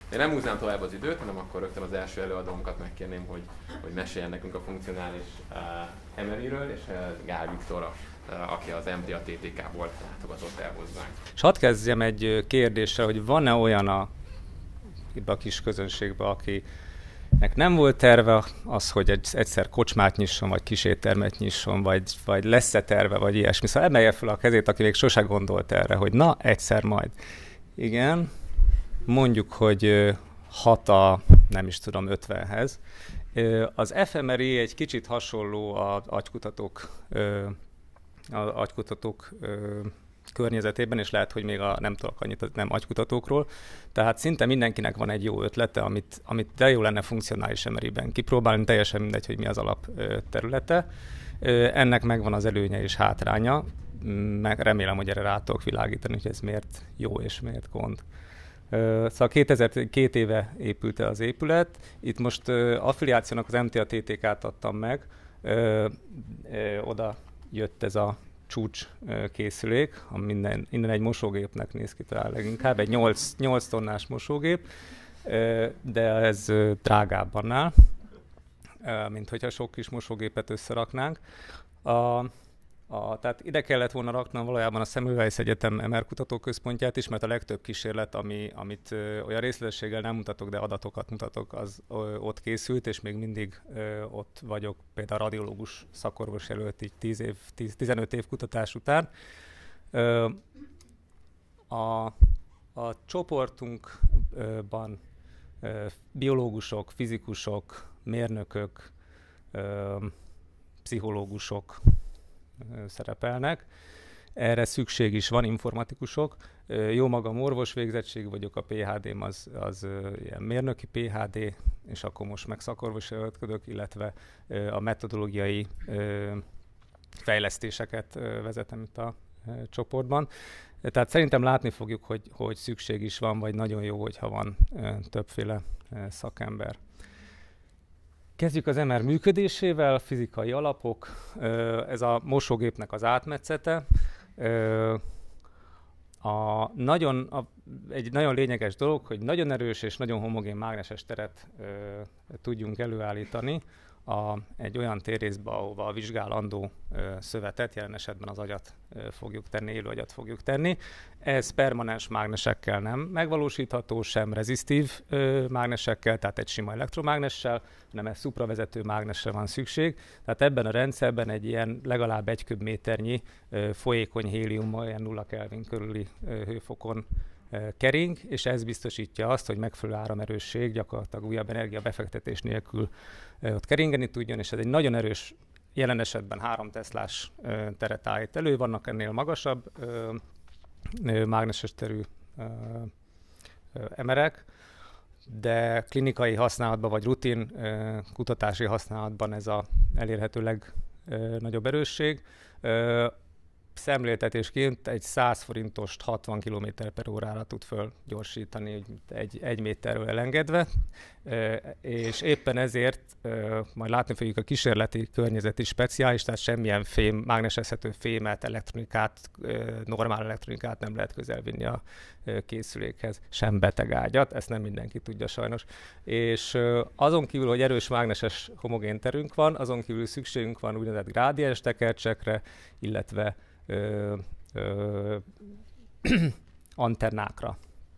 Én nem húznám tovább az időt, hanem akkor rögtön az első előadónkat megkérném, hogy meséljen nekünk a funkcionális MRI-ről, és Gál Viktor, aki az MTA TTK-ból látogatott el hozzánk. És hadd kezdjem egy kérdéssel, hogy van-e olyan itt a kis közönségben, akinek nem volt terve az, hogy egyszer kocsmát nyisson, vagy kiséttermet nyisson, vagy lesz-e terve, vagy ilyesmi. Szóval emelje fel a kezét, aki még sose gondolt erre, hogy na, egyszer majd. Igen, mondjuk, hogy 6 nem is tudom, 50-hez. Az fMRI egy kicsit hasonló az agykutatók környezetében, és lehet, hogy még nem tudok annyit nem agykutatókról. Tehát szinte mindenkinek van egy jó ötlete, amit de jó lenne funkcionális MRI-ben kipróbálni, teljesen mindegy, hogy mi az alapterülete. Ennek megvan az előnye és hátránya. Remélem, hogy erre rá tudok világítani, hogy ez miért jó és miért gond. Szóval 2 éve épült el az épület. Itt most affiliációnak az MTA TTK-t adtam meg. Oda jött ez a csúcs készülék, ami innen egy mosógépnek néz ki talán leginkább, egy 8 tonnás mosógép, de ez drágább annál, mint hogyha sok kis mosógépet összeraknánk. Tehát ide kellett volna raknom valójában a Semmelweis Egyetem MR kutatóközpontját is, mert a legtöbb kísérlet, amit olyan részletességgel nem mutatok, de adatokat mutatok, az ott készült, és még mindig ott vagyok, például a radiológus szakorvos előtt így 15 év kutatás után. A csoportunkban biológusok, fizikusok, mérnökök, pszichológusok szerepelnek. Erre szükség is van, informatikusok. Jó magam orvos végzettség vagyok, a PhD-m az ilyen mérnöki PhD, és akkor most meg szakorvosi előtködök, illetve a metodológiai fejlesztéseket vezetem itt a csoportban. Tehát szerintem látni fogjuk, hogy szükség is van, vagy nagyon jó, hogyha van többféle szakember. Kezdjük az MR működésével, fizikai alapok. Ez a mosógépnek az átmetszete. Egy nagyon lényeges dolog, hogy nagyon erős és nagyon homogén mágneses teret tudjunk előállítani egy olyan térrészbe, ahova a vizsgálandó szövetet, jelen esetben az agyat fogjuk tenni, élő agyat fogjuk tenni. Ez permanens mágnesekkel nem megvalósítható, sem rezisztív mágnesekkel, tehát egy sima elektromágnessel, hanem egy szupravezető mágnesre van szükség. Tehát ebben a rendszerben egy ilyen legalább 1 köbméternyi folyékony héliummal, ilyen 0 Kelvin körüli hőfokon kering, és ez biztosítja azt, hogy megfelelő áramerősség gyakorlatilag újabb energiabefektetés nélkül ott keringeni tudjon, és ez egy nagyon erős, jelen esetben 3 Teslás teret állít elő, vannak ennél magasabb mágneses terű emerek, de klinikai használatban vagy rutin kutatási használatban ez a elérhető legnagyobb erősség. Szemléltetésként egy 100 forintost 60 km/órára tud fölgyorsítani, egy méterről elengedve, és éppen ezért majd látni fogjuk, a kísérleti környezet is speciális, tehát semmilyen mágnesezhető fémet, elektronikát, normál elektronikát nem lehet közelvinni a készülékhez, sem betegágyat, ezt nem mindenki tudja sajnos. És azon kívül, hogy erős mágneses homogén terünk van, azon kívül szükségünk van úgynevezett grádiens tekercsekre, illetve antennákra.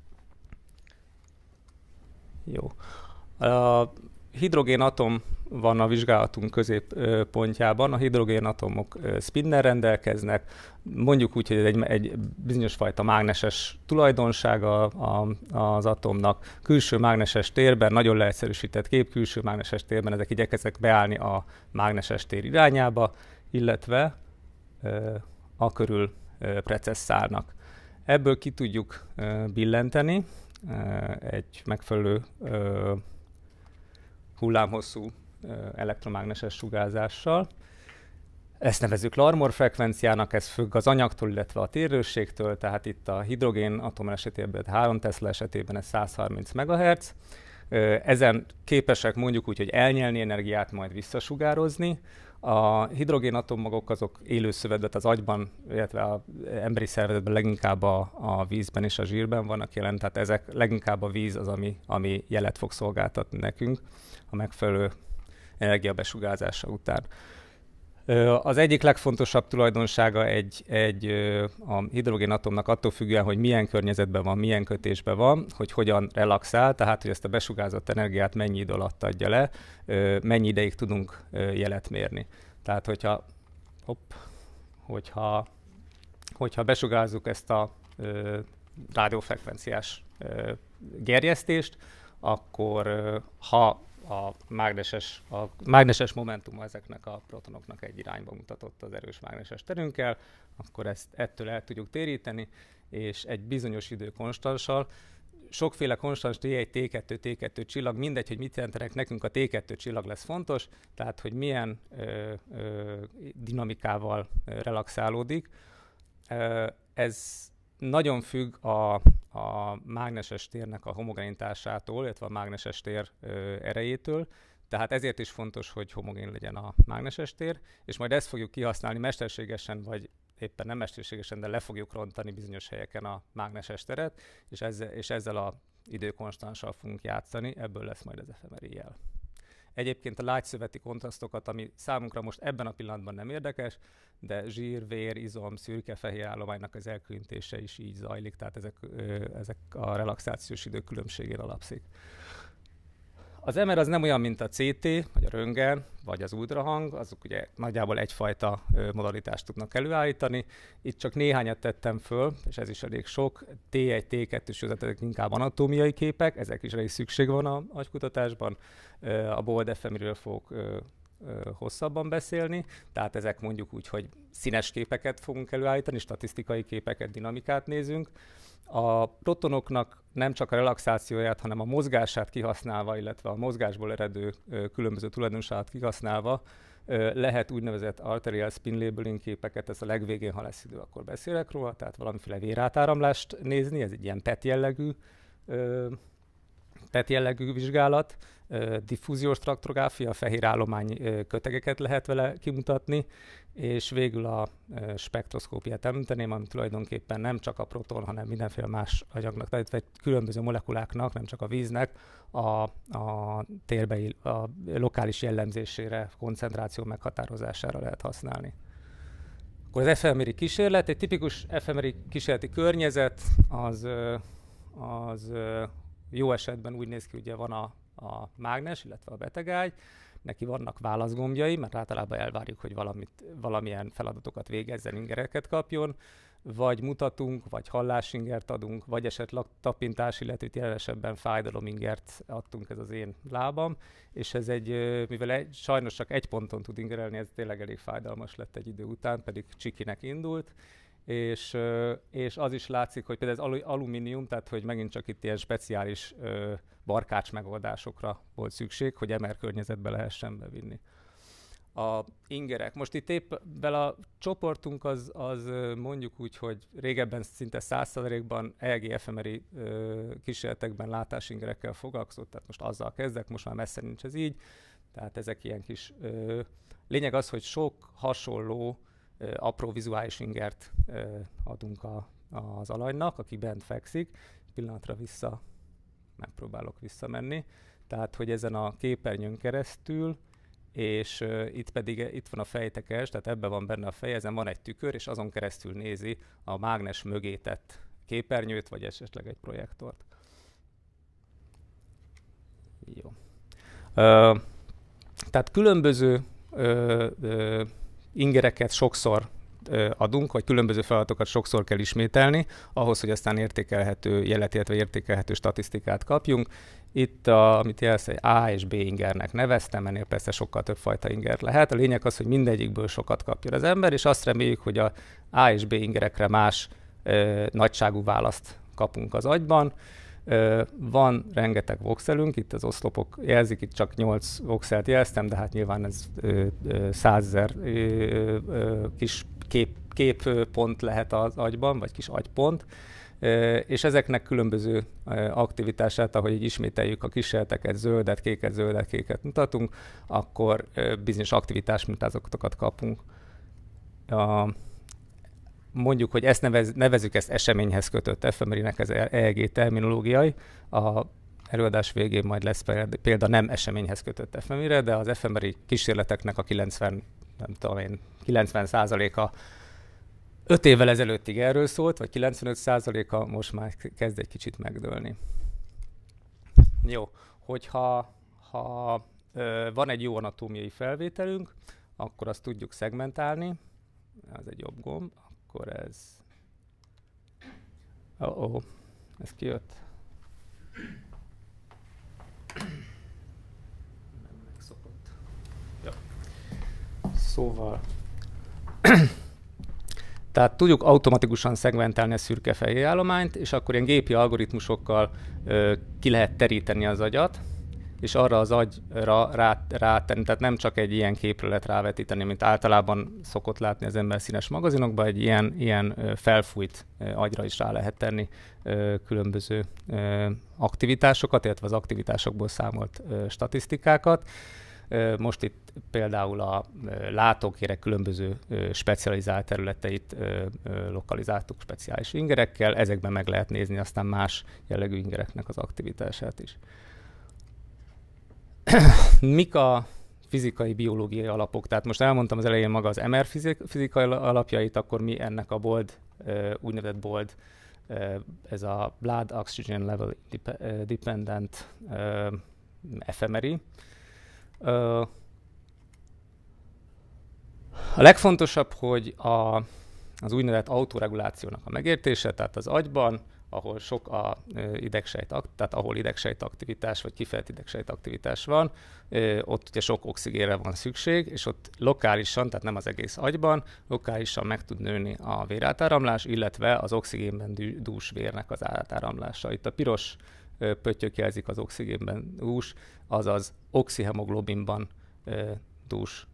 Jó. A hidrogénatom van a vizsgálatunk középpontjában. A hidrogénatomok spinnel rendelkeznek. Mondjuk úgy, hogy ez egy bizonyos fajta mágneses tulajdonsága az atomnak. Külső mágneses térben, nagyon leegyszerűsített kép, külső mágneses térben ezek igyekeznek beállni a mágneses tér irányába, illetve a körül precesszálnak. Ebből ki tudjuk billenteni egy megfelelő hullámhosszú elektromágneses sugárzással. Ezt nevezzük Larmor frekvenciának, ez függ az anyagtól, illetve a térőrségtől, tehát itt a hidrogén atom esetében, 3 Tesla esetében ez 130 MHz. Ezen képesek mondjuk úgy, hogy elnyelni energiát, majd visszasugározni. A hidrogénatommagok azok élő szövetben, az agyban, illetve az emberi szervezetben leginkább a vízben és a zsírben vannak jelen, tehát ezek leginkább a víz az, ami jelet fog szolgáltatni nekünk a megfelelő energiabesugárzása után. Az egyik legfontosabb tulajdonsága a hidrogénatomnak attól függően, hogy milyen környezetben van, milyen kötésben van, hogy hogyan relaxál, tehát hogy ezt a besugárzott energiát mennyi idő alatt adja le, mennyi ideig tudunk jelet mérni. Tehát hogyha besugárzzuk ezt a rádiófrekvenciás gerjesztést, akkor ha a mágneses momentum ezeknek a protonoknak egy irányba mutatott az erős mágneses terünkkel, akkor ettől el tudjuk téríteni, és egy bizonyos időkonstanssal, sokféle konstans T1, T2, T2 csillag, mindegy, hogy mit jelentenek, nekünk a T2 csillag lesz fontos, tehát hogy milyen dinamikával relaxálódik. Ez nagyon függ a mágneses térnek a homogenitásától, illetve a mágneses tér erejétől, tehát ezért is fontos, hogy homogén legyen a mágneses tér, és majd ezt fogjuk kihasználni mesterségesen, vagy éppen nem mesterségesen, de le fogjuk rontani bizonyos helyeken a mágneses teret, és ezzel az időkonstanssal fogunk játszani, ebből lesz majd az efemeri jel. Egyébként a lágyszöveti kontrasztokat, ami számunkra most ebben a pillanatban nem érdekes, de zsír, vér, izom, szürke-fehér állománynak az elkülönítése is így zajlik, tehát ezek a relaxációs idő különbségén alapszik. Az MR az nem olyan, mint a CT, vagy a röntgen, vagy az ultrahang, azok ugye nagyjából egyfajta modalitást tudnak előállítani. Itt csak néhányat tettem föl, és ez is elég sok. T1, T2-s ezek inkább anatómiai képek, ezek is elég szükség van az agykutatásban. A Bold FMI-ről fogok hosszabban beszélni, tehát ezek mondjuk úgy, hogy színes képeket fogunk előállítani, statisztikai képeket, dinamikát nézünk. A protonoknak nem csak a relaxációját, hanem a mozgását kihasználva, illetve a mozgásból eredő különböző tulajdonságát kihasználva lehet úgynevezett arterial spin labeling képeket, ez a legvégén, ha lesz idő, akkor beszélek róla, tehát valamiféle vérátáramlást nézni, ez egy ilyen PET jellegű vizsgálat, diffúziós traktorográfia, fehér állomány kötegeket lehet vele kimutatni, és végül a spektroszkópiát említeném, ami tulajdonképpen nem csak a proton, hanem mindenféle más anyagnak, tehát különböző molekuláknak, nem csak a víznek a térbeli, a lokális jellemzésére, koncentráció meghatározására lehet használni. Akkor az efemeri kísérlet, egy tipikus efemeri kísérleti környezet, az jó esetben úgy néz ki, ugye van a mágnes, illetve a betegágy, neki vannak válaszgombjai, mert általában elvárjuk, hogy valamilyen feladatokat végezzen, ingereket kapjon, vagy mutatunk, vagy hallásingert adunk, vagy esetleg tapintás, illetve jelen esetben fájdalomingert adtunk, ez az én lábam, és ez mivel sajnos csak egy ponton tud ingerelni, ez tényleg elég fájdalmas lett egy idő után, pedig csikinek indult, és az is látszik, hogy például ez alumínium, tehát hogy megint csak itt ilyen speciális barkács megoldásokra volt szükség, hogy MR környezetbe lehessen bevinni. A ingerek. Most itt épp a csoportunk az mondjuk úgy, hogy régebben szinte 100%-ban EEG efemeri kísérletekben látásingerekkel foglalkozott, tehát most azzal kezdek, most már messze nincs ez így, tehát ezek ilyen kis... Lényeg az, hogy sok hasonló apró vizuális ingert adunk az alanynak, aki bent fekszik. Pillanatra megpróbálok visszamenni. Tehát, hogy ezen a képernyőn keresztül, és itt van a fejtekes, tehát ebben van benne a fej, ezen van egy tükör, és azon keresztül nézi a mágnes mögé tett képernyőt, vagy esetleg egy projektort. Jó. Tehát különböző ingereket sokszor adunk, vagy különböző feladatokat sokszor kell ismételni, ahhoz, hogy aztán értékelhető jelet, illetve értékelhető statisztikát kapjunk. Itt, amit jelsz, egy A és B ingernek neveztem, ennél persze sokkal több fajta inger lehet. A lényeg az, hogy mindegyikből sokat kapjon az ember, és azt reméljük, hogy a A és B ingerekre más nagyságú választ kapunk az agyban. Van rengeteg voxelünk, itt az oszlopok jelzik, itt csak 8 voxelt jelztem, de hát nyilván ez 100 000 kis képpont lehet az agyban, vagy kis agypont, és ezeknek különböző aktivitását, ahogy így ismételjük a kísérleteket, zöldet, kéket mutatunk, akkor bizonyos aktivitás mintázatokat kapunk. Mondjuk, hogy ezt nevezzük ezt eseményhez kötött efemerinek, ez EEG terminológiai. A előadás végén majd lesz példa nem eseményhez kötött efemeri, de az efemeri kísérleteknek a 90%-a 5 évvel ezelőttig erről szólt, vagy 95%-a most már kezd egy kicsit megdőlni. Jó, hogyha van egy jó anatómiai felvételünk, akkor azt tudjuk szegmentálni. Ez egy jobb gomb, akkor ez... ez kijött. Nem megszokott. Ja. Szóval... Tehát tudjuk automatikusan szegmentálni a szürke fehér állományt, és akkor ilyen gépi algoritmusokkal ki lehet teríteni az agyat, és arra az agyra rátenni, tehát nem csak egy ilyen képre lehet rávetíteni, mint általában szokott látni az ember színes magazinokban, egy ilyen felfújt agyra is rá lehet tenni különböző aktivitásokat, illetve az aktivitásokból számolt statisztikákat. Most itt például a látókérek különböző specializált területeit lokalizáltuk speciális ingerekkel, ezekben meg lehet nézni aztán más jellegű ingereknek az aktivitását is. Mik a fizikai, biológiai alapok? Tehát most elmondtam az elején maga az MR fizikai alapjait, akkor mi ennek a úgynevezett BOLD, ez a Blood Oxygen Level Dependent efemeri. A legfontosabb, hogy az úgynevezett autoregulációnak a megértése, tehát az agyban, ahol sok a tehát ahol idegsejtaktivitás vagy kifejlett idegsejtaktivitás van, ott ugye sok oxigénre van szükség, és ott lokálisan, tehát nem az egész agyban, lokálisan meg tud nőni a vérátáramlás, illetve az oxigénben dús vérnek az átáramlása. Itt a piros pöttyök jelzik az oxigénben dús, azaz oxihemoglobinban dús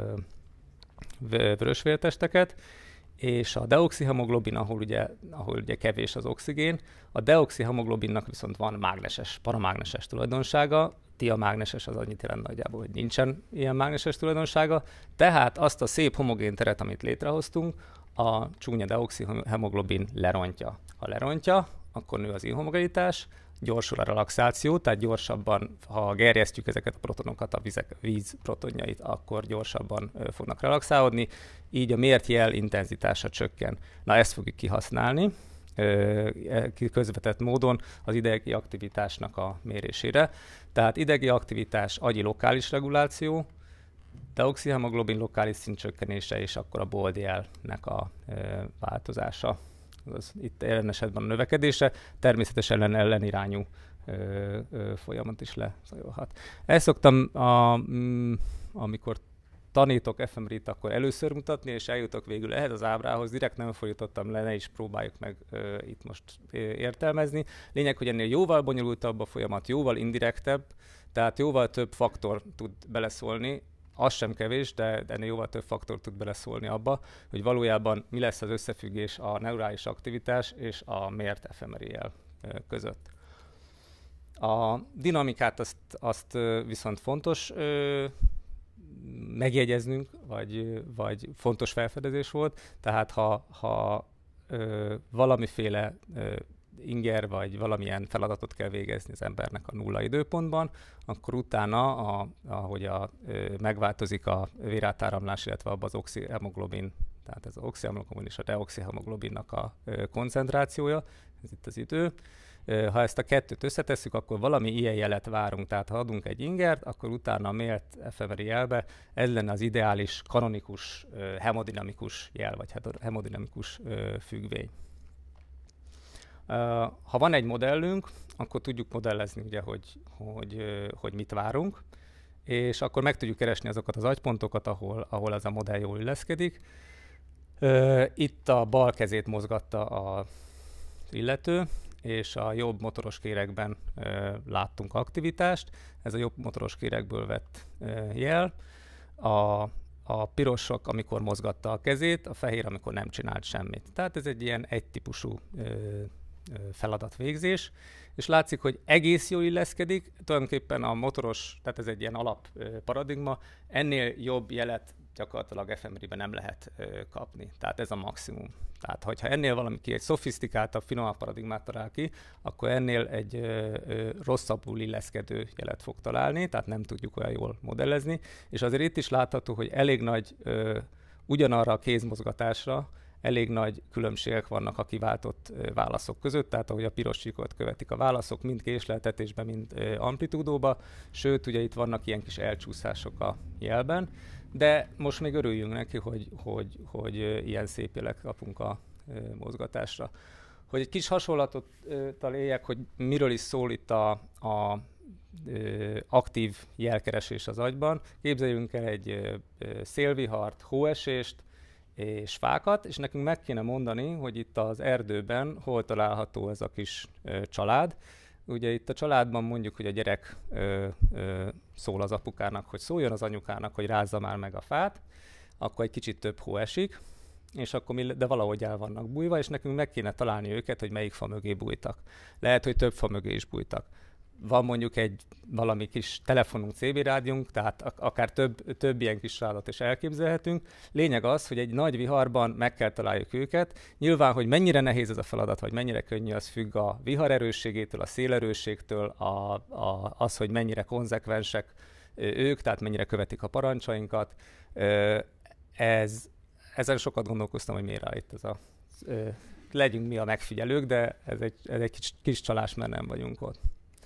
vörösvértesteket, és a deoxihemoglobin, ahol ugye kevés az oxigén, a deoxihemoglobinnak viszont van mágneses, paramágneses tulajdonsága, diamágneses az annyit jelent nagyjából, hogy nincsen ilyen mágneses tulajdonsága, tehát azt a szép homogén teret, amit létrehoztunk, a csúnya deoxihemoglobin lerontja. Ha lerontja, akkor nő az inhomogenitás, gyorsul a relaxáció, tehát gyorsabban, ha gerjesztjük ezeket a protonokat, a víz protonjait, akkor gyorsabban fognak relaxálódni, így a mért jel intenzitása csökken. Na, ezt fogjuk kihasználni közvetett módon az idegi aktivitásnak a mérésére. Tehát idegi aktivitás, agyi lokális reguláció, deoxihemoglobin lokális szintcsökkenése, és akkor a BOLD jelnek a változása. Itt jelen esetben a növekedése, természetesen ellenirányú folyamat is lezajolhat. Ezt szoktam, amikor tanítok efemerit, akkor először mutatni, és eljutok végül ehhez az ábrához, direkt nem fordítottam le, ne is próbáljuk meg itt most értelmezni. Lényeg, hogy ennél jóval bonyolultabb a folyamat, jóval indirektebb, tehát jóval több faktor tud beleszólni, az sem kevés, de ennél jóval több faktor tud beleszólni abba, hogy valójában mi lesz az összefüggés a neurális aktivitás és a mért efemeri jel között. A dinamikát azt viszont fontos megjegyeznünk, vagy fontos felfedezés volt, tehát ha valamiféle inger vagy valamilyen feladatot kell végezni az embernek a nulla időpontban, akkor utána, ahogy megváltozik a vérátáramlás, illetve abban az oxihemoglobin, tehát ez az oxihemoglobin és a deoxihemoglobinnak a koncentrációja, ez itt az idő. Ha ezt a kettőt összetesszük, akkor valami ilyen jelet várunk, tehát ha adunk egy ingert, akkor utána a mért efemeri jelbe ez lenne az ideális, kanonikus, hemodinamikus jel, vagy hemodinamikus függvény. Ha van egy modellünk, akkor tudjuk modellezni, ugye, hogy mit várunk, és akkor meg tudjuk keresni azokat az agypontokat, ahol ez a modell jól illeszkedik. Itt a bal kezét mozgatta az illető, és a jobb motoros kéregben láttunk aktivitást. Ez a jobb motoros kéregből vett jel. a pirosok, amikor mozgatta a kezét, a fehér, amikor nem csinált semmit. Tehát ez egy ilyen egytípusú feladatvégzés, és látszik, hogy egész jól illeszkedik, tulajdonképpen a motoros, tehát ez egy ilyen alap paradigma, ennél jobb jelet gyakorlatilag fMRI-ben nem lehet kapni. Tehát ez a maximum. Tehát, hogyha ennél valaki egy szofisztikáltabb, finomabb paradigmát talál ki, akkor ennél egy rosszabbul illeszkedő jelet fog találni, tehát nem tudjuk olyan jól modellezni. És azért itt is látható, hogy elég nagy ugyanarra a kézmozgatásra elég nagy különbségek vannak a kiváltott válaszok között, tehát ahogy a piros csíkot követik a válaszok, mind késleltetésben, mind amplitúdóba, sőt, ugye itt vannak ilyen kis elcsúszások a jelben, de most még örüljünk neki, hogy ilyen szép jelek kapunk a mozgatásra. Hogy egy kis hasonlattal éljek, hogy miről is szól itt a aktív jelkeresés az agyban. Képzeljünk el egy szélvihart, hóesést és fákat, és nekünk meg kéne mondani, hogy itt az erdőben hol található ez a kis család. Ugye itt a családban mondjuk, hogy a gyerek szól az apukának, hogy szóljon az anyukának, hogy rázza már meg a fát, akkor egy kicsit több hó esik, és akkor de valahogy el vannak bújva, és nekünk meg kéne találni őket, hogy melyik fa mögé bújtak. Lehet, hogy több fa mögé is bújtak. Van mondjuk egy valami kis telefonunk, CB rádiónk, tehát akár több ilyen kis családot is elképzelhetünk. Lényeg az, hogy egy nagy viharban meg kell találjuk őket. Nyilván, hogy mennyire nehéz ez a feladat, vagy mennyire könnyű, az függ a vihar erősségétől, a szélerősségtől, az, hogy mennyire konzekvensek ők, tehát mennyire követik a parancsainkat. Ezen sokat gondolkoztam, hogy miért áll itt ez a... Legyünk mi a megfigyelők, de ez egy kis csalás, mert nem vagyunk ott.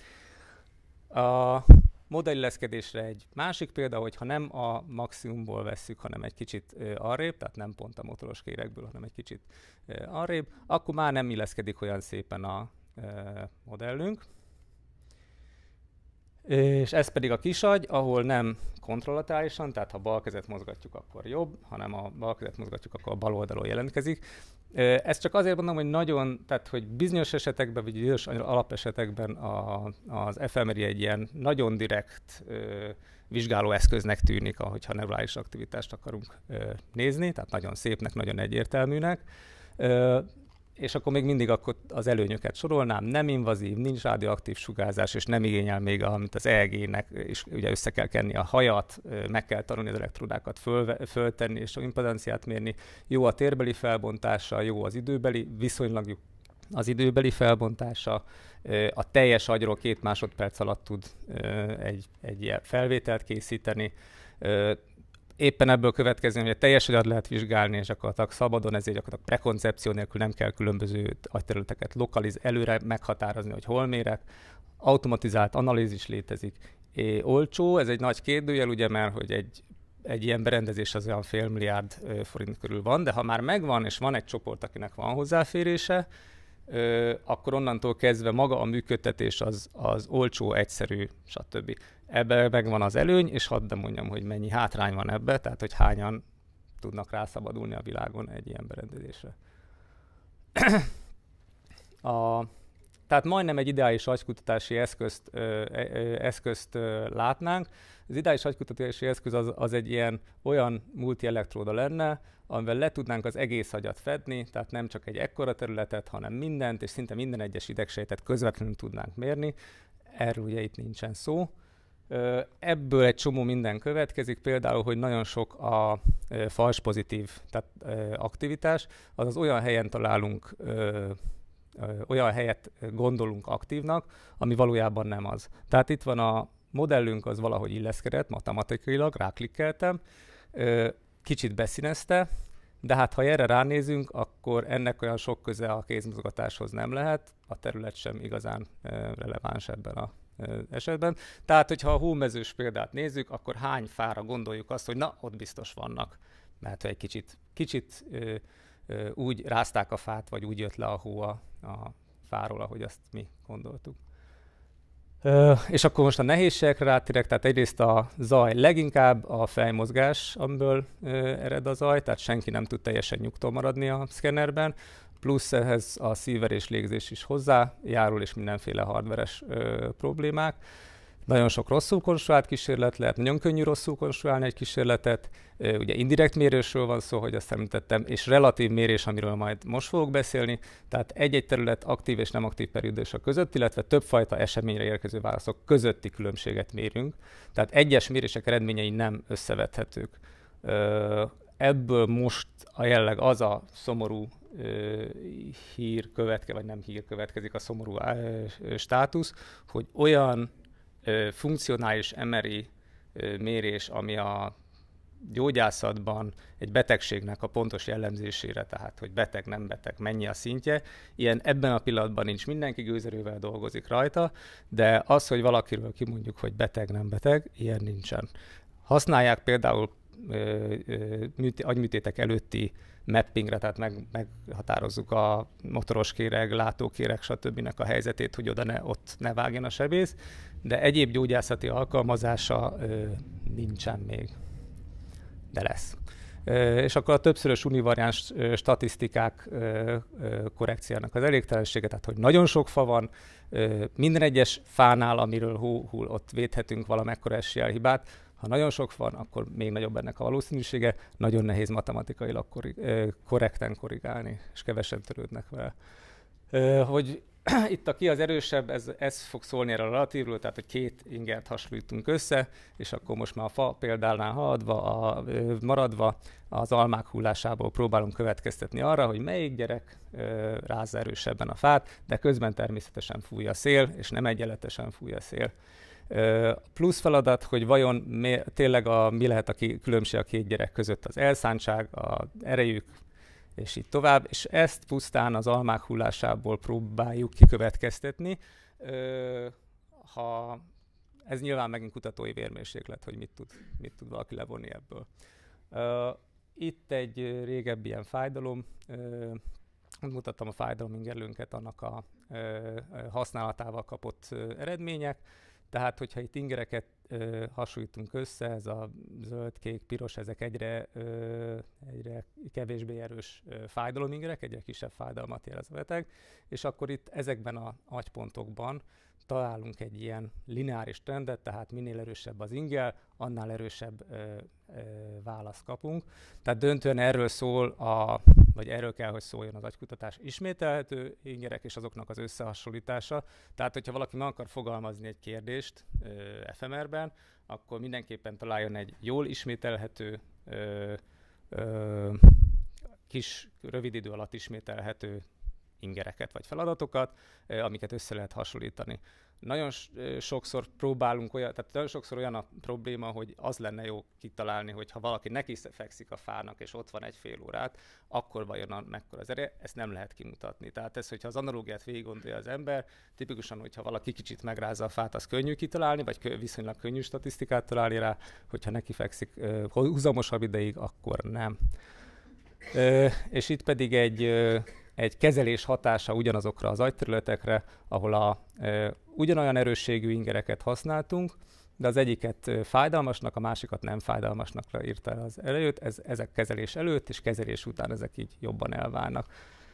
A modellilleszkedésre egy másik példa, hogyha nem a maximumból vesszük, hanem egy kicsit arrébb, tehát nem pont a motoros kérekből, hanem egy kicsit arrébb, akkor már nem illeszkedik olyan szépen a modellünk. És ez pedig a kisagy, ahol nem kontrollatálisan, tehát ha bal kezet mozgatjuk, akkor jobb, hanem a bal kezet mozgatjuk, akkor a bal oldalon jelentkezik. Ezt csak azért mondom, hogy tehát hogy bizonyos esetekben, vagy bizonyos alapesetekben az fMRI egy ilyen nagyon direkt vizsgálóeszköznek tűnik, ahogyha neurális aktivitást akarunk nézni, tehát nagyon szépnek, nagyon egyértelműnek. És akkor még mindig az előnyöket sorolnám, nem invazív, nincs radioaktív sugárzás, és nem igényel még, amit az EEG-nek, és ugye össze kell kenni a hajat, meg kell tanulni az elektrodákat föltenni, és az impedanciát mérni. Jó a térbeli felbontása, jó az időbeli, viszonylag jó az időbeli felbontása, a teljes agyról 2 másodperc alatt tud egy ilyen felvételt készíteni. Éppen ebből következően, hogy a teljes agyat lehet vizsgálni, és gyakorlatilag szabadon, ezért gyakorlatilag prekoncepció nélkül nem kell különböző agyterületeket előre meghatározni, hogy hol mérek. Automatizált analízis létezik. Olcsó, ez egy nagy kérdőjel, ugye, mert hogy egy ilyen berendezés az olyan $500 millió forint körül van, de ha már megvan, és van egy csoport, akinek van hozzáférése, akkor onnantól kezdve maga a működtetés az olcsó, egyszerű, stb. Ebben megvan az előny, és hadd mondjam, hogy mennyi hátrány van ebbe, tehát hogy hányan tudnak rászabadulni a világon egy ilyen berendezésre. Tehát majdnem egy ideális agykutatási eszközt látnánk. Az ideális agykutatási eszköz az egy ilyen olyan multielektróda lenne, amivel le tudnánk az egész agyat fedni, tehát nem csak egy ekkora területet, hanem mindent, és szinte minden egyes idegsejtet közvetlenül tudnánk mérni. Erről ugye itt nincsen szó. Ebből egy csomó minden következik, például, hogy nagyon sok a fals pozitív tehát, aktivitás, azaz olyan helyen találunk, olyan helyet gondolunk aktívnak, ami valójában nem az. Tehát itt van a modellünk, az valahogy illeszkedett matematikailag, ráklikkeltem, kicsit beszínezte, de hát ha erre ránézünk, akkor ennek olyan sok köze a kézmozgatáshoz nem lehet, a terület sem igazán releváns ebben az esetben. Tehát, hogyha a hómezős példát nézzük, akkor hány fára gondoljuk azt, hogy na, ott biztos vannak, mert egy kicsit úgy rázták a fát, vagy úgy jött le a hó a fáról, ahogy azt mi gondoltuk. És akkor most a nehézségekre rátérek, tehát egyrészt a zaj, leginkább a fejmozgás, amiből ered a zaj, tehát senki nem tud teljesen nyugton maradni a szkennerben, plusz ehhez a szívverés, légzés is hozzájárul, és mindenféle hardveres problémák. Nagyon sok rosszul konstruált kísérlet lehet, nagyon könnyű rosszul konstruálni egy kísérletet. Ugye indirekt mérésről van szó, hogy azt említettem, és relatív mérés, amiről majd most fogok beszélni. Tehát egy-egy terület aktív és nem aktív periódusa között, illetve többfajta eseményre érkező válaszok közötti különbséget mérünk. Tehát egyes mérések eredményei nem összevethetők. Ebből most a jelleg az a szomorú hír következik, vagy nem hír következik, a szomorú státusz, hogy olyan funkcionális MRI mérés, ami a gyógyászatban egy betegségnek a pontos jellemzésére, tehát hogy beteg, nem beteg, mennyi a szintje, ilyen ebben a pillanatban nincs, mindenki gőzerővel dolgozik rajta, de az, hogy valakiről kimondjuk, hogy beteg, nem beteg, ilyen nincsen. Használják például agyműtétek előtti mappingre, tehát meghatározzuk a motoros kéreg, látókéreg, stb. A helyzetét, hogy ott ne vágjon a sebész, de egyéb gyógyászati alkalmazása nincsen még, de lesz. És akkor a többszörös univariáns statisztikák korrekciának az elégtelensége, tehát hogy nagyon sok fa van, minden egyes fánál, amiről hull, ott védhetünk valamekkora eséllyel-hibát. Ha nagyon sok van, akkor még nagyobb ennek a valószínűsége, nagyon nehéz matematikailag korrekten korrigálni, és kevesen törődnek vele. Hogy itt ki az erősebb, ez fog szólni erről a relatívről, tehát hogy két ingert hasonlítunk össze, és akkor most már a fa példánál maradva az almák hullásából próbálunk következtetni arra, hogy melyik gyerek rázza erősebben a fát, de közben természetesen fúj a szél, és nem egyenletesen fúj a szél. Plusz feladat, hogy vajon tényleg mi lehet a különbség a két gyerek között, az elszántság, az erejük, és így tovább, és ezt pusztán az almák hullásából próbáljuk kikövetkeztetni. Ha ez nyilván megint kutatói vérmérséklet, hogy mit tud valaki levonni ebből. Itt egy régebbi ilyen fájdalom, mutattam a fájdalomingerlőnket, annak a használatával kapott eredmények. Tehát, hogyha itt ingereket hasonlítunk össze, ez a zöld, kék, piros, ezek egyre kevésbé erős fájdalomingerek, egyre kisebb fájdalmat jelez a beteg, és akkor itt ezekben az agypontokban találunk egy ilyen lineáris trendet, tehát minél erősebb az inger, annál erősebb választ kapunk. Tehát döntően erről szól, vagy erről kell, hogy szóljon az agykutatás, ismételhető ingerek és azoknak az összehasonlítása. Tehát, hogyha valaki meg akar fogalmazni egy kérdést FMR-ben, akkor mindenképpen találjon egy jól ismételhető, kis, rövid idő alatt ismételhető ingereket vagy feladatokat, amiket össze lehet hasonlítani. Nagyon sokszor próbálunk tehát nagyon sokszor olyan a probléma, hogy az lenne jó kitalálni, hogy ha valaki neki fekszik a fának, és ott van egy fél órát, akkor vajon mekkora az ereje, ezt nem lehet kimutatni. Tehát ez, hogyha az analógiát végig gondolja az ember, tipikusan, hogyha valaki kicsit megrázza a fát, az könnyű kitalálni, vagy viszonylag könnyű statisztikát találni rá, hogyha neki fekszik húzamosabb ideig, akkor nem. És itt pedig egy kezelés hatása ugyanazokra az agyterületekre, ahol ugyanolyan erősségű ingereket használtunk, de az egyiket fájdalmasnak, a másikat nem fájdalmasnak írta az előtt, ezek kezelés előtt és kezelés után ezek így jobban elválnak.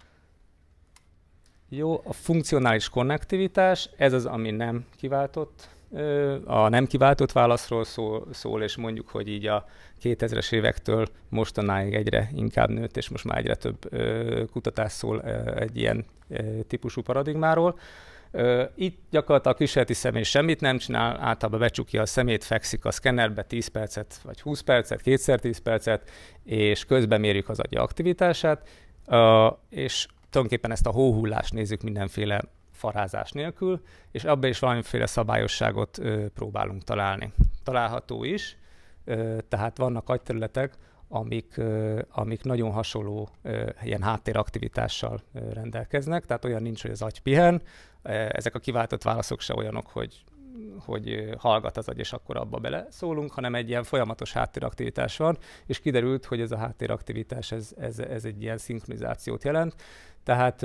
Jó, a funkcionális konnektivitás, ez az, ami nem kiváltott. A nem kiváltott válaszról szól, és mondjuk, hogy így a 2000-es évektől mostanáig egyre inkább nőtt, és most már egyre több kutatás szól egy ilyen típusú paradigmáról. Itt gyakorlatilag a kísérleti személy semmit nem csinál, általában becsukja a szemét, fekszik a szkennerbe 10 percet, vagy 20 percet, 2x10 percet, és közben mérjük az agya aktivitását, és tulajdonképpen ezt a hóhullást nézzük mindenféle farázás nélkül, és abban is valamiféle szabályosságot próbálunk találni. Található is, tehát vannak agyterületek, amik nagyon hasonló ilyen háttéraktivitással rendelkeznek, tehát olyan nincs, hogy az agy pihen, ezek a kiváltott válaszok se olyanok, hogy hallgat az agy, és akkor abba bele szólunk, hanem egy ilyen folyamatos háttéraktivitás van, és kiderült, hogy ez a háttéraktivitás, ez egy ilyen szinkronizációt jelent, tehát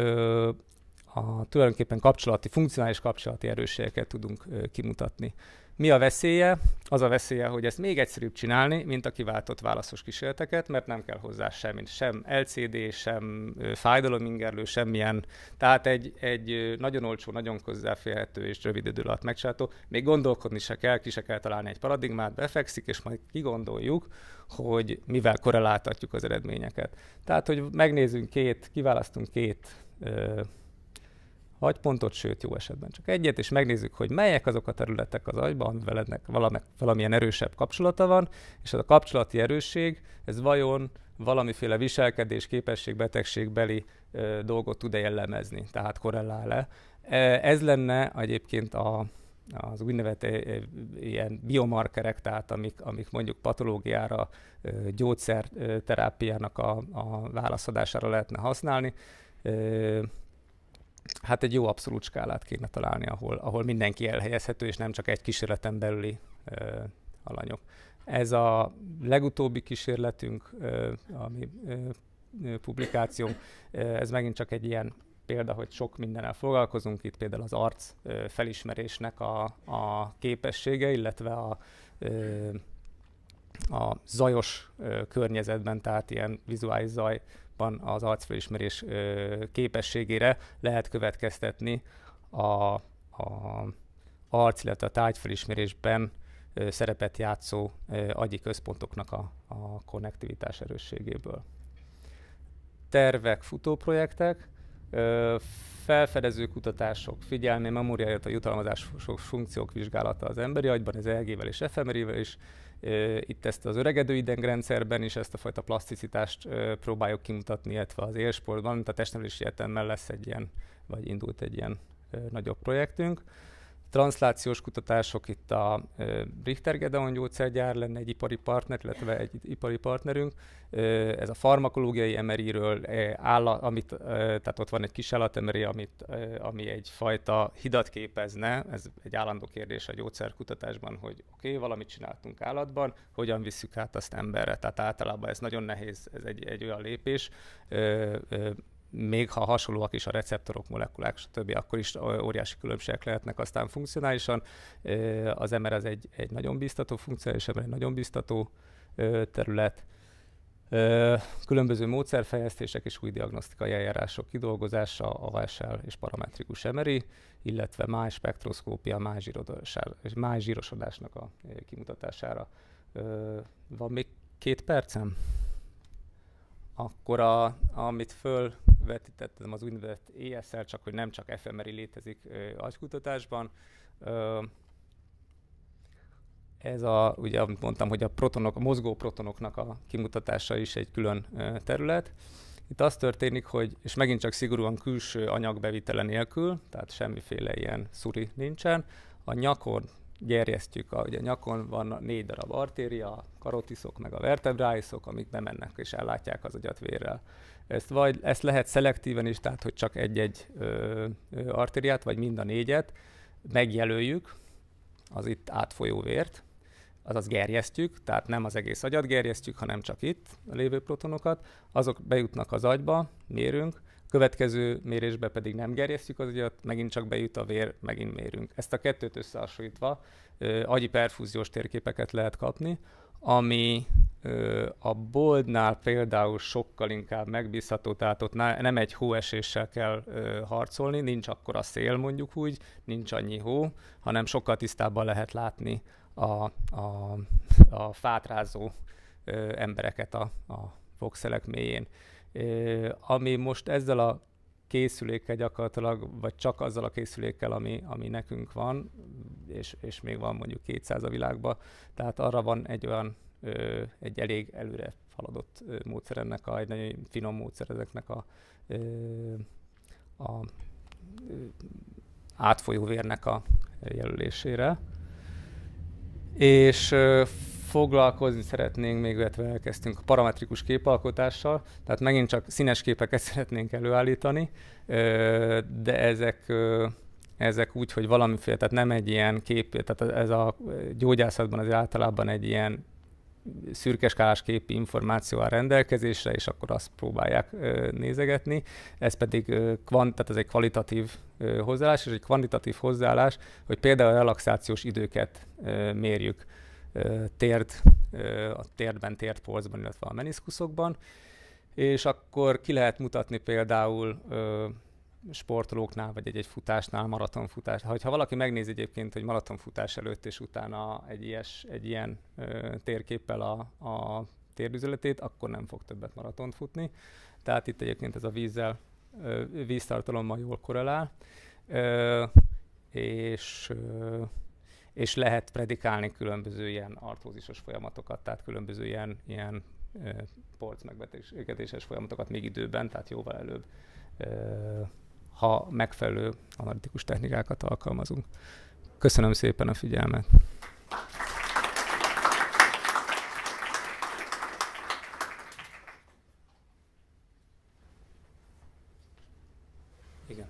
tulajdonképpen funkcionális kapcsolati erősségeket tudunk kimutatni. Mi a veszélye? Az a veszélye, hogy ezt még egyszerűbb csinálni, mint a kiváltott válaszos kísérleteket, mert nem kell hozzá sem LCD, sem fájdalomingerlő, semmilyen. Tehát egy nagyon olcsó, nagyon hozzáférhető és rövid idő alatt megcsinálható. Még gondolkodni se kell, ki se kell találni egy paradigmát, befekszik, és majd kigondoljuk, hogy mivel korreláltatjuk az eredményeket. Tehát, hogy megnézzünk kiválasztunk két agypontot, sőt jó esetben csak egyet, és megnézzük, hogy melyek azok a területek az agyban, amivel ennek valamilyen erősebb kapcsolata van, és az a kapcsolati erősség, ez vajon valamiféle viselkedés, képesség, betegségbeli dolgot tud-e jellemezni, tehát korrelál-e. Ez lenne egyébként az úgynevezett ilyen biomarkerek, tehát amik mondjuk patológiára, gyógyszerterápiának a válaszadására lehetne használni. Hát egy jó abszolút skálát kéne találni, ahol mindenki elhelyezhető, és nem csak egy kísérleten belüli alanyok. Ez a legutóbbi kísérletünk, ami publikáció, ez megint csak egy ilyen példa, hogy sok mindennel foglalkozunk, itt például az arc felismerésnek a képessége, illetve a zajos környezetben, tehát ilyen vizuális zajban az arcfelismerés képességére lehet következtetni a arc, illetve a tárgyfelismerésben szerepet játszó agyi központoknak a konnektivitás erősségéből. Tervek, futóprojektek, felfedező kutatások, figyelmi, memória, illetve a jutalmazások funkciók vizsgálata az emberi agyban, az EEG-vel és fMRI-vel is. Itt ezt az öregedő idegrendszerben is ezt a fajta plaszticitást próbáljuk kimutatni, illetve az élsportban, mint a testnevelési egyetemben lesz egy ilyen, vagy indult egy ilyen nagyobb projektünk. Transzlációs kutatások, itt a Richter Gedeon gyógyszergyár lenne egy ipari partner, illetve egy ipari partnerünk. Ez a farmakológiai MRI-ről, tehát ott van egy kis állat MRI, ami egyfajta hidat képezne, ez egy állandó kérdés a gyógyszerkutatásban, hogy oké, valamit csináltunk állatban, hogyan visszük át azt emberre. Tehát általában ez nagyon nehéz, ez egy olyan lépés, még ha hasonlóak is a receptorok, molekulák, stb., akkor is óriási különbségek lehetnek aztán funkcionálisan. Az MR az egy nagyon biztató funkció, és MR egy nagyon biztató terület. Különböző módszerfejlesztések és új diagnosztikai eljárások kidolgozása, ASL és parametrikus MRI, illetve máj spektroszkópia, máj zsírosodásnak a kimutatására. Van még 2 percem? Akkor amit fölvetítettem, az úgynevezett ESL, csak hogy nem csak fMRI létezik agykutatásban. Ez ugye amit mondtam, hogy a mozgó protonoknak a kimutatása is egy külön terület. Itt az történik, hogy, és megint csak szigorúan külső anyagbevitele nélkül, tehát semmiféle ilyen szuri nincsen, a nyakon gerjesztjük, ugye a nyakon van 4 darab artéria, a karotiszok meg a vertebráliszok, amik bemennek és ellátják az agyat vérrel. Ezt lehet szelektíven is, tehát hogy csak egy-egy artériát, vagy mind a 4-et megjelöljük, az itt átfolyó vért, azaz gerjesztjük, tehát nem az egész agyat gerjesztjük, hanem csak itt a lévő protonokat, azok bejutnak az agyba, mérünk, következő mérésbe pedig nem gerjesztjük az agyat, megint csak bejut a vér, megint mérünk. Ezt a kettőt összehasonlítva agyi perfúziós térképeket lehet kapni, ami a Boldnál például sokkal inkább megbízható, tehát ott nem egy hóeséssel kell harcolni, nincs akkora szél mondjuk úgy, nincs annyi hó, hanem sokkal tisztábban lehet látni a fátrázó embereket a voxelek mélyén. Ami most ezzel a készülékkel gyakorlatilag, vagy csak azzal a készülékkel, ami nekünk van, és még van mondjuk 200 a világban, tehát arra van egy elég előre haladott módszer ennek, egy nagyon finom módszer ezeknek a átfolyó vérnek a jelölésére. És foglalkozni szeretnénk még, illetve elkezdtünk a parametrikus képalkotással, tehát megint csak színes képeket szeretnénk előállítani, de ezek úgy, hogy valamiféle, tehát nem egy ilyen kép, tehát ez a gyógyászatban az általában egy ilyen szürkeskálás képi információ áll rendelkezésre, és akkor azt próbálják nézegetni. Ez pedig tehát ez egy kvalitatív hozzáállás, és egy kvantitatív hozzáállás, hogy például a relaxációs időket mérjük a térdben, térdpolcban, illetve a meniszkuszokban, és akkor ki lehet mutatni például sportolóknál, vagy egy futásnál, maratonfutás. Ha valaki megnézi egyébként, hogy maratonfutás előtt és utána egy ilyen térképpel a térdüzeletét, akkor nem fog többet maratont futni. Tehát itt egyébként ez a víztartalommal jól korrelál, és lehet predikálni különböző ilyen artózisos folyamatokat, tehát különböző ilyen porc megbetegedéses folyamatokat még időben, tehát jóval előbb, ha megfelelő analitikus technikákat alkalmazunk. Köszönöm szépen a figyelmet! Igen.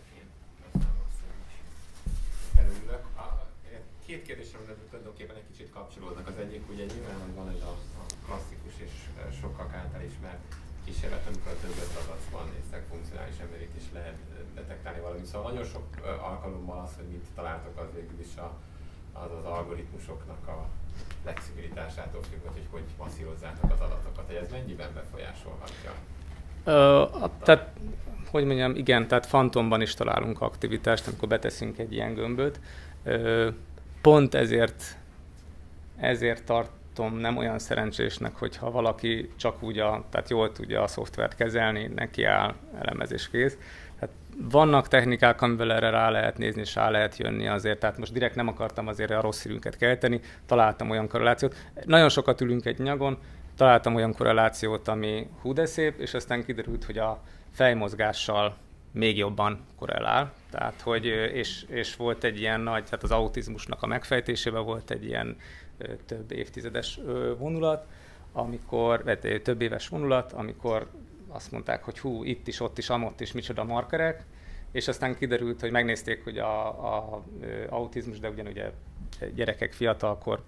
Két kérdésem, de tulajdonképpen egy kicsit kapcsolódnak. Az egyik ugye nyilván, hogy van ez a klasszikus és sokak által ismert kísérlet, amikor a többet adat van, néztek funkcionális emberét is lehet detektálni valamit. Szóval nagyon sok alkalommal az, hogy mit találtok, az végül is az algoritmusoknak a flexibilitásától függ, hogy masszírozzátok az adatokat, hogy ez mennyiben befolyásolhatja? Tehát, hogy mondjam, igen, tehát fantomban is találunk aktivitást, amikor beteszünk egy ilyen gömböt. Pont ezért tartom nem olyan szerencsésnek, hogyha valaki csak úgy tehát jól tudja a szoftvert kezelni, neki áll, elemezés kész. Tehát vannak technikák, amivel erre rá lehet nézni, és rá lehet jönni azért. Tehát most direkt nem akartam azért a rossz hírünket kelteni, találtam olyan korrelációt. Nagyon sokat ülünk egy nyagon, találtam olyan korrelációt, ami hú de szép, és aztán kiderült, hogy a fejmozgással még jobban korrelál. Tehát, hogy, és volt egy ilyen nagy, tehát az autizmusnak a megfejtésében volt egy ilyen több évtizedes vonulat, vagy több éves vonulat, amikor azt mondták, hogy hú, itt is, ott is, amott is, micsoda markerek, és aztán kiderült, hogy megnézték, hogy a autizmus, de ugyanúgy gyerekek fiatalkor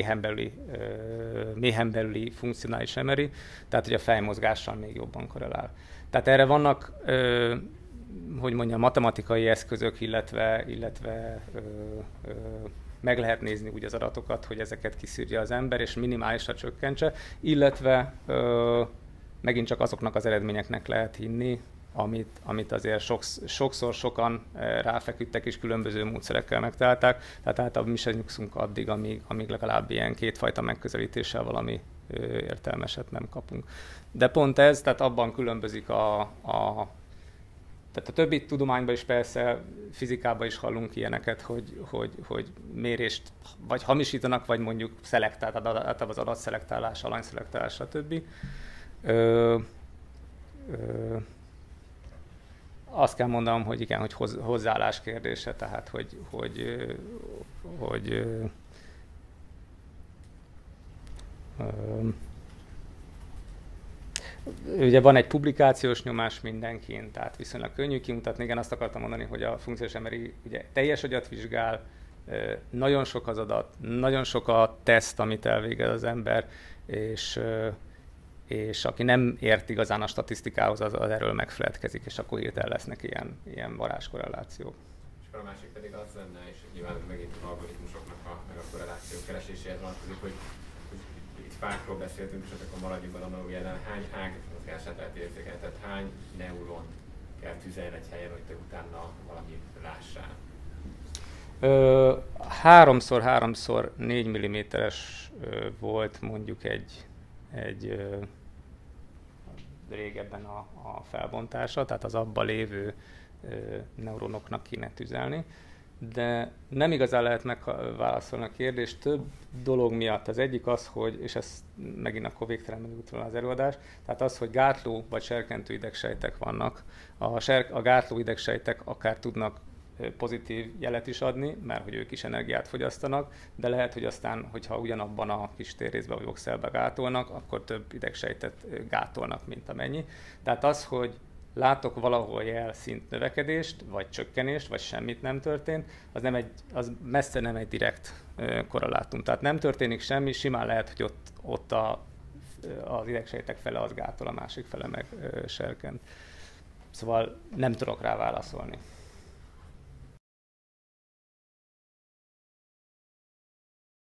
méhen belüli funkcionális MRI, tehát hogy a fejmozgással még jobban korrelál. Tehát erre vannak, hogy mondjam, matematikai eszközök, illetve meg lehet nézni úgy az adatokat, hogy ezeket kiszűrje az ember, és minimálisra csökkentse, illetve megint csak azoknak az eredményeknek lehet hinni, amit azért sokszor sokan ráfeküdtek és különböző módszerekkel megtalálták, tehát általában mi sem nyugszunk addig, amíg legalább ilyen kétfajta megközelítéssel valami értelmeset nem kapunk. De pont ez, tehát abban különbözik tehát a többi tudományban is persze, fizikában is hallunk ilyeneket, hogy mérést vagy hamisítanak, vagy mondjuk általában az adatszelektállás, alanyszelektállás, stb. Azt kell mondanom, hogy igen, hogy hozzáállás kérdése, tehát ugye van egy publikációs nyomás mindenkin, tehát viszonylag könnyű kimutatni. Igen, azt akartam mondani, hogy a funkciós MRI ugye teljes agyat vizsgál, nagyon sok az adat, nagyon sok a teszt, amit elvégez az ember, és aki nem ért igazán a statisztikához, az erről megfeledkezik, és akkor hirtelen lesznek ilyen varázskorrelációk. És akkor a másik pedig az lenne, és nyilván megint az algoritmusoknak meg a korrelációk kereséséhez vonatkozik, hogy itt fákról beszéltünk, és akkor maradjunk az analógiánál, hány ág mozgását lehet érzékelni, tehát hány neuron kell tüzelni egy helyen, hogy te utána valamit lássál? 3x4 mm-es volt mondjuk egy régebben a felbontása, tehát az abban lévő neuronoknak kéne tüzelni, de nem igazán lehet megválaszolni a kérdést több dolog miatt. Az egyik az, hogy, és ez megint akkor végtelenül útvonal az előadás, tehát az, hogy gátló vagy serkentő idegsejtek vannak. A gátló idegsejtek akár tudnak pozitív jelet is adni, mert hogy ők is energiát fogyasztanak, de lehet, hogy aztán, hogyha ugyanabban a kis térrészbe vagy voxelbe gátolnak, akkor több idegsejtet gátolnak, mint amennyi. Tehát az, hogy látok valahol jelszint növekedést, vagy csökkenést, vagy semmit nem történt, az messze nem egy direkt korrelátum. Tehát nem történik semmi, simán lehet, hogy ott az idegsejtek fele az gátol, a másik fele meg serkent. Szóval nem tudok rá válaszolni.